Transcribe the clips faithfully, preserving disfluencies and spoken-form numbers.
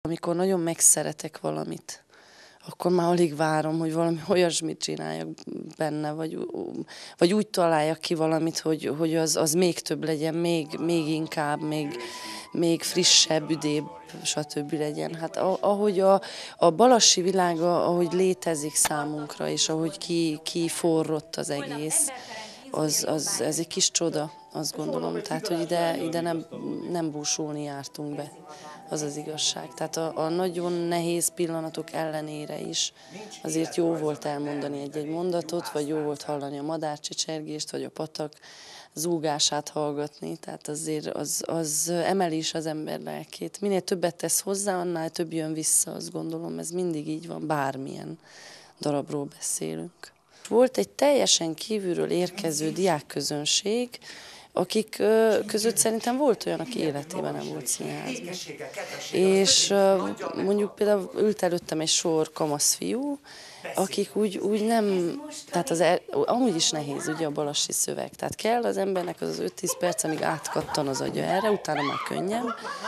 amikor nagyon megszeretek valamit, akkor már alig várom, hogy valami olyasmit csináljak benne, vagy, vagy úgy találjak ki valamit, hogy, hogy az, az még több legyen, még, még inkább, még, még frissebb, üdébb, stb. Legyen. Hát ahogy a, a balassi világa, ahogy létezik számunkra, és ahogy ki, ki forrott az egész, az, az, ez egy kis csoda, azt gondolom. Tehát, hogy ide, ide nem, nem búsulni jártunk be. Az az igazság. Tehát a, a nagyon nehéz pillanatok ellenére is azért jó volt elmondani egy-egy mondatot, vagy jó volt hallani a madárcsicsergést, vagy a patak zúgását hallgatni. Tehát azért az, az emeli is az ember lelkét. Minél többet tesz hozzá, annál több jön vissza, azt gondolom. Ez mindig így van, bármilyen darabról beszélünk. Volt egy teljesen kívülről érkező diákközönség, akik között szerintem volt olyan, aki életében nem volt színházban. És mondjuk például ült előttem egy sor kamasz fiú, akik úgy, úgy nem, tehát az el, amúgy is nehéz ugye a balassi szöveg, tehát kell az embernek az az öt-tíz perc, amíg átkattan az agya erre, utána már könnyebb.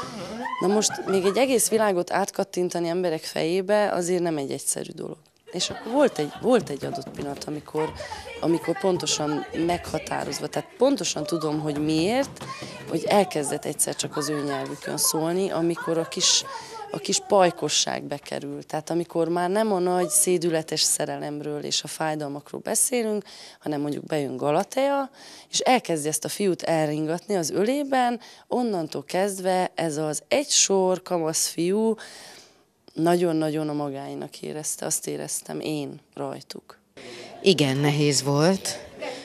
Na most még egy egész világot átkattintani emberek fejébe azért nem egy egyszerű dolog. És akkor volt egy, volt egy adott pillanat, amikor, amikor pontosan meghatározva, tehát pontosan tudom, hogy miért, hogy elkezdett egyszer csak az ő nyelvükön szólni, amikor a kis, a kis pajkosság bekerül. Tehát amikor már nem a nagy szédületes szerelemről és a fájdalmakról beszélünk, hanem mondjuk bejön Galatea, és elkezdi ezt a fiút elringatni az ölében, onnantól kezdve ez az egy sor kamasz fiú, nagyon-nagyon a magáinak érezte, azt éreztem én rajtuk. Igen, nehéz volt,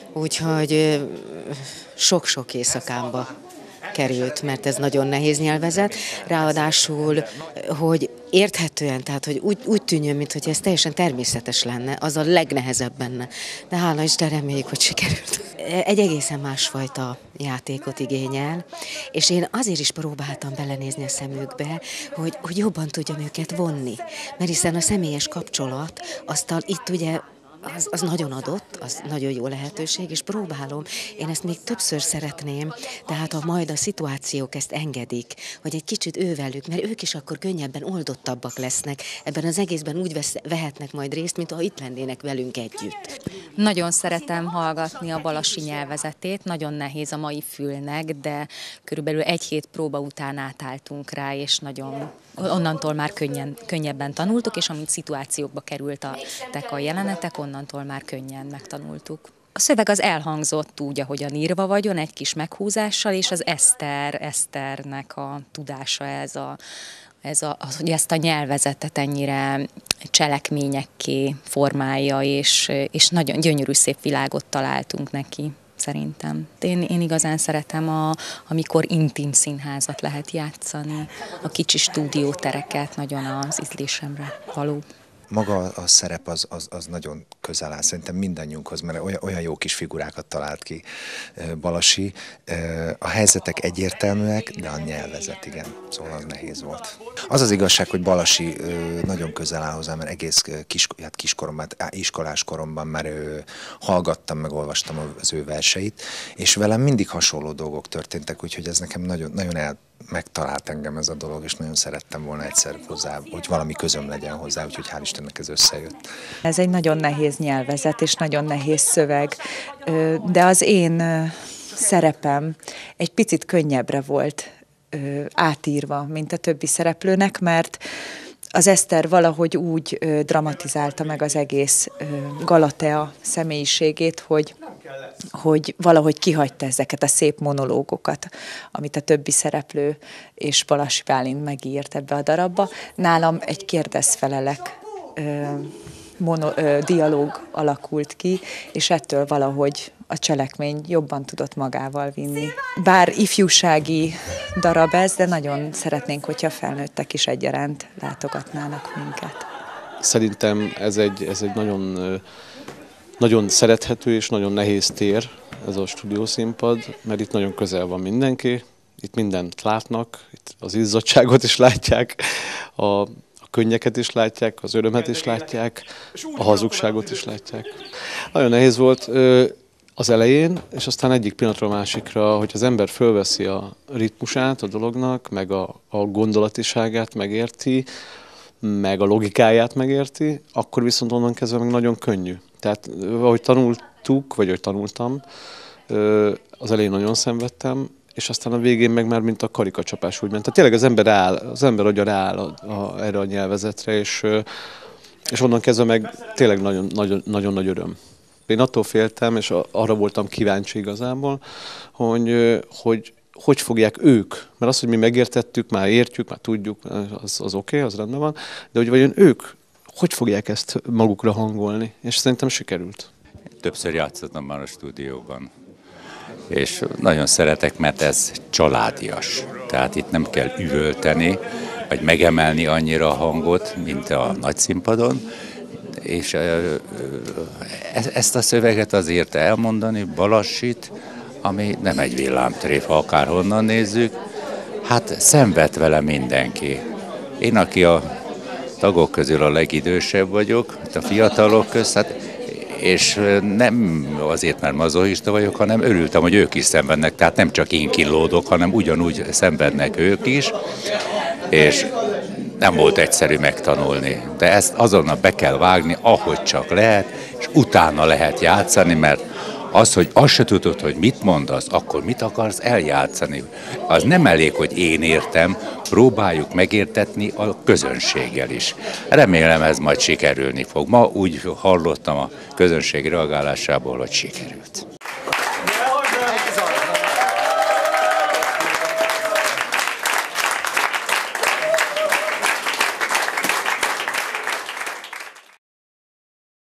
úgyhogy sok-sok éjszakámba került, mert ez nagyon nehéz nyelvezet. Ráadásul, hogy érthetően, tehát hogy úgy, úgy tűnjön, mintha ez teljesen természetes lenne, az a legnehezebb benne. De hála Isten, reméljük, hogy sikerült. Egy egészen másfajta játékot igényel, és én azért is próbáltam belenézni a szemükbe, hogy, hogy jobban tudjam őket vonni. Mert hiszen a személyes kapcsolat, aztán itt ugye Az, az nagyon adott, az nagyon jó lehetőség, és próbálom, én ezt még többször szeretném, tehát ha majd a szituációk ezt engedik, hogy egy kicsit ővelük, mert ők is akkor könnyebben oldottabbak lesznek, ebben az egészben úgy vesz, vehetnek majd részt, mint ha itt lennének velünk együtt. Nagyon szeretem hallgatni a balassi nyelvezetét, nagyon nehéz a mai fülnek, de körülbelül egy hét próba után átálltunk rá, és nagyon onnantól már könnyen, könnyebben tanultuk, és amint szituációkba kerültek a jelenetek, onnantól már könnyen megtanultuk. A szöveg az elhangzott úgy, ahogyan írva vagyon, egy kis meghúzással, és az Eszter, Eszternek a tudása ez a, ez a, az, hogy ezt a nyelvezetet ennyire cselekményekké formálja, és, és nagyon gyönyörű szép világot találtunk neki. Szerintem. Én, én igazán szeretem, a, amikor intim színházat lehet játszani, a kicsi stúdiótereket, nagyon az ízlésemre való. Maga a szerep az, az, az nagyon közel áll szerintem mindannyiunkhoz, mert olyan, olyan jó kis figurákat talált ki Balassi. A helyzetek egyértelműek, de a nyelvezet, igen, szóval az nehéz volt. Az az igazság, hogy Balassi nagyon közel áll hozzá, mert egész kis, hát kiskoromban, iskolás koromban már hallgattam, meg olvastam az ő verseit, és velem mindig hasonló dolgok történtek, úgyhogy ez nekem nagyon, nagyon el megtalált engem ez a dolog, és nagyon szerettem volna egyszer hozzá, hogy valami közöm legyen hozzá, úgyhogy hál' Istennek ez összejött. Ez egy nagyon nehéz nyelvezet, és nagyon nehéz szöveg, de az én szerepem egy picit könnyebbre volt átírva, mint a többi szereplőnek, mert az Eszter valahogy úgy dramatizálta meg az egész Galatea személyiségét, hogy hogy valahogy kihagyta ezeket a szép monológokat, amit a többi szereplő és Balassi Bálint megírt ebbe a darabba. Nálam egy kérdezfelelek mono, ö, dialóg alakult ki, és ettől valahogy a cselekmény jobban tudott magával vinni. Bár ifjúsági darab ez, de nagyon szeretnénk, hogyha felnőttek is egyaránt látogatnának minket. Szerintem ez egy, ez egy nagyon... Nagyon szerethető és nagyon nehéz tér ez a stúdiószínpad, mert itt nagyon közel van mindenki, itt mindent látnak, itt az izzadságot is látják, a, a könnyeket is látják, az örömet is látják, a hazugságot is látják. Nagyon nehéz volt. az elején, és aztán egyik pillanatról másikra, hogy az ember fölveszi a ritmusát a dolognak, meg a, a gondolatiságát megérti, meg a logikáját megérti, akkor viszont onnan kezdve meg nagyon könnyű. Tehát ahogy tanultuk, vagy ahogy tanultam, az elején nagyon szenvedtem, és aztán a végén meg már mint a karikacsapás úgy ment. Tehát tényleg az ember áll, az ember agya rááll a, a, erre a nyelvezetre, és, és onnan kezdve meg tényleg nagyon, nagyon, nagyon nagy öröm. Én attól féltem, és arra voltam kíváncsi igazából, hogy hogy, hogy fogják ők, mert azt, hogy mi megértettük, már értjük, már tudjuk, az, az oké, okay, az rendben van, de hogy vajon ők hogy fogják ezt magukra hangolni, és szerintem sikerült. Többször játszottam már a stúdióban, és nagyon szeretek, mert ez családias. Tehát itt nem kell üvölteni, vagy megemelni annyira a hangot, mint a nagyszínpadon, és ezt a szöveget azért elmondani, Balassit, ami nem egy villámtréfa, akárhonnan nézzük, hát szenved vele mindenki. Én, aki a tagok közül a legidősebb vagyok, a fiatalok közt, hát, és nem azért, mert mazochista vagyok, hanem örültem, hogy ők is szenvednek, tehát nem csak én kínlódok, hanem ugyanúgy szenvednek ők is, és nem volt egyszerű megtanulni, de ezt azonnal be kell vágni, ahogy csak lehet, és utána lehet játszani, mert az, hogy azt se tudod, hogy mit mondasz, akkor mit akarsz eljátszani. Az nem elég, hogy én értem, próbáljuk megértetni a közönséggel is. Remélem, ez majd sikerülni fog. Ma úgy hallottam a közönség reagálásából, hogy sikerült.